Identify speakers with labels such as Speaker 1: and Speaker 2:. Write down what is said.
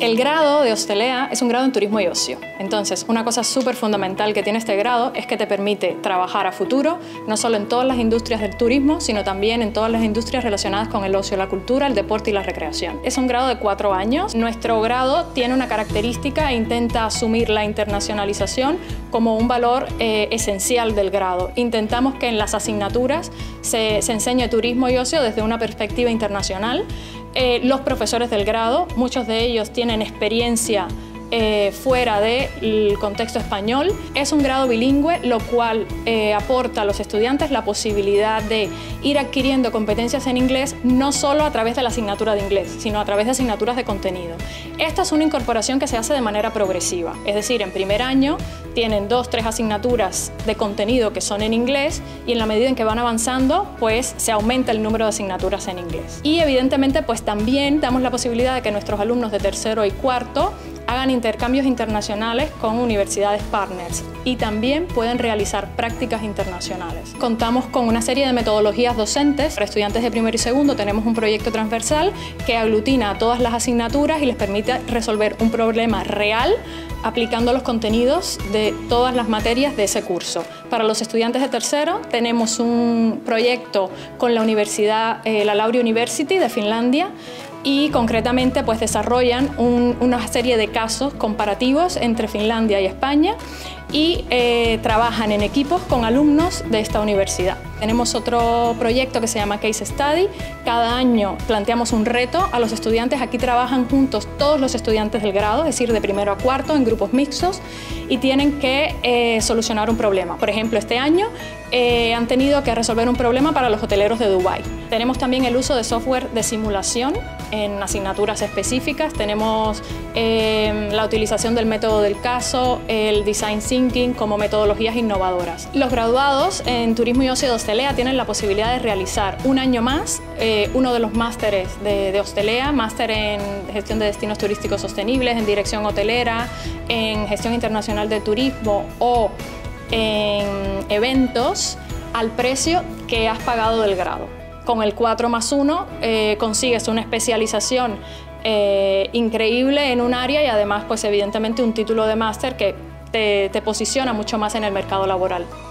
Speaker 1: El grado de Hostelea es un grado en turismo y ocio. Entonces, una cosa súper fundamental que tiene este grado es que te permite trabajar a futuro, no solo en todas las industrias del turismo, sino también en todas las industrias relacionadas con el ocio, la cultura, el deporte y la recreación. Es un grado de 4 años. Nuestro grado tiene una característica e intenta asumir la internacionalización como un valor esencial del grado. Intentamos que en las asignaturas se enseñe turismo y ocio desde una perspectiva internacional. Los profesores del grado, muchos de ellos tienen experiencia fuera del contexto español. Es un grado bilingüe, lo cual aporta a los estudiantes la posibilidad de ir adquiriendo competencias en inglés, no solo a través de la asignatura de inglés, sino a través de asignaturas de contenido. Esta es una incorporación que se hace de manera progresiva, es decir, en primer año tienen 2 o 3 asignaturas de contenido que son en inglés y en la medida en que van avanzando, pues se aumenta el número de asignaturas en inglés. Y evidentemente, pues también damos la posibilidad de que nuestros alumnos de tercero y cuarto hagan intercambios internacionales con universidades partners y también pueden realizar prácticas internacionales. Contamos con una serie de metodologías docentes. Para estudiantes de primero y segundo tenemos un proyecto transversal que aglutina a todas las asignaturas y les permite resolver un problema real aplicando los contenidos de todas las materias de ese curso. Para los estudiantes de tercero tenemos un proyecto con la universidad, la Lauri University de Finlandia, y concretamente pues desarrollan una serie de casos comparativos entre Finlandia y España y trabajan en equipos con alumnos de esta universidad. Tenemos otro proyecto que se llama Case Study. Cada año planteamos un reto a los estudiantes. Aquí trabajan juntos todos los estudiantes del grado, es decir, de primero a cuarto en grupos mixtos, y tienen que solucionar un problema. Por ejemplo, este año han tenido que resolver un problema para los hoteleros de Dubái. Tenemos también el uso de software de simulación en asignaturas específicas. Tenemos la utilización del método del caso, el design thinking como metodologías innovadoras. Los graduados en turismo y ocio de Hostelea tienen la posibilidad de realizar un año más uno de los másteres de Hostelea, máster en gestión de destinos turísticos sostenibles, en dirección hotelera, en gestión internacional de turismo o en eventos al precio que has pagado del grado. Con el 4+1 consigues una especialización increíble en un área y además pues evidentemente un título de máster que te posiciona mucho más en el mercado laboral.